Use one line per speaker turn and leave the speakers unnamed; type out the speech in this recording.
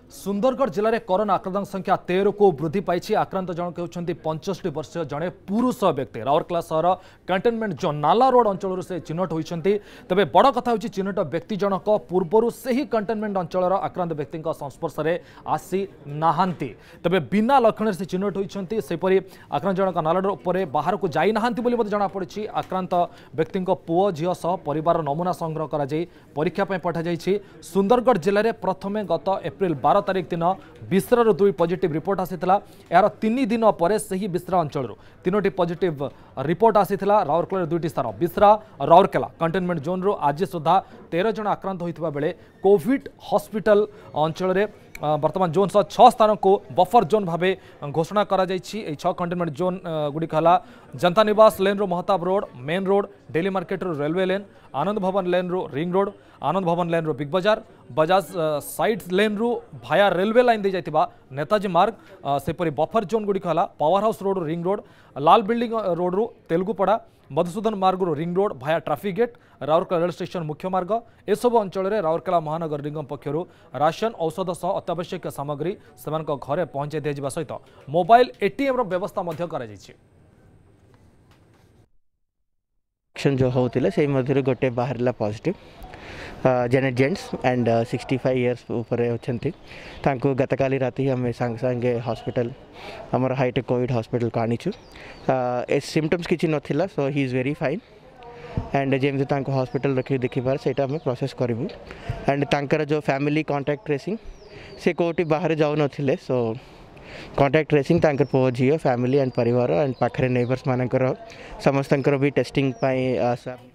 सुंदरगढ़ जिले में कोरोना आक्रांत संख्या 13 को वृद्धि पाई। आक्रांत जनक होती 65 वर्षीय जड़े पुरुष व्यक्ति राउरकेला सहर कंटेनमेंट जोन नाला रोड अंचल से चिन्हट होती। तेज बड़ कथा हो चिन्हट व्यक्ति जनक पूर्वर से ही कंटेनमेंट अंचल आक्रांत व्यक्ति संस्पर्श में आसी नाहांती। तेज बिना लक्षण से चिन्हट होती सेपरी आक्रांत जनक नाला रोड पर बाहर को जाई नाहांती बोली जनापड़ी। आक्रांत व्यक्ति पुओ झील सह परिवार नमूना संग्रह कर परीक्षा पठा जाइए। सुंदरगढ़ जिले में प्रथमे गत एप्रिल 12 तारीख दिन बिस्रार 2 पॉजिटिव रिपोर्ट आसीथिला। यार 3 दिन पर से ही बिस्रा अंचल 3टी पॉजिटिव रिपोर्ट आसीथिला। राउरकेला 2टी स्थान बिस्रा राउरकेला कंटेनमेंट जोन रो आज सुधा 13 जन आक्रांत होइथिबा बेले कोविड हॉस्पिटल अंचल रे वर्तमान जोन 6 स्थान को बफर जोन भावे घोषणा करा जाइछि। 6 कंटेनमेंट जोन गुडी कहला जनता निवास लेन रो Mahtab road main road daily market रो railway lane Anand Bhavan lane रो रिंग रोड आनंद भवन लेन रो Big Bazaar Bajaj side lane रो भाया रेलवे लाइन दे जाइतिबा नेताजी मार्ग सेपरी बफर जोन गुडी कहला power house road ring road लाल बिल्डिंग रोड रो तेलुगुपड़ा मधुसूदन मार्ग रिंग रोड भाया traffic gate Rourkela rail station मुख्य मार्ग एसबू अंचल में राउरकेला महानगर निगम पक्षर राशन औषध सह अत्यावश्यक सामग्री से घरे पहुंचाई दिया सहित मोबाइल एटीएम व्यवस्था
जो होते से मध्य गोटे बाहर पॉजिटिव जेनेट जेंट्स एंड 65 इयर्स ऊपर अच्छा गतकाली राति आम सांगे सांगे हॉस्पिटल आमर हाईटेक कोविड हॉस्पिटल को आनीचु। सिम्पटम्स किसी नथिला so he is very fine and जमी हॉस्पिटल रखी देखिबार से आम प्रोसेस करूँ। एंड तांकर जो फैमिली कांटेक्ट ट्रेसिंग से कोटी बाहर जाऊ नथिले सो कांटेक्ट ट्रेसिंग तांकर पुओ झील फैमिली एंड परिवार एंड पाखरे नेबर्स मानकर समस्त भी टेस्टिंग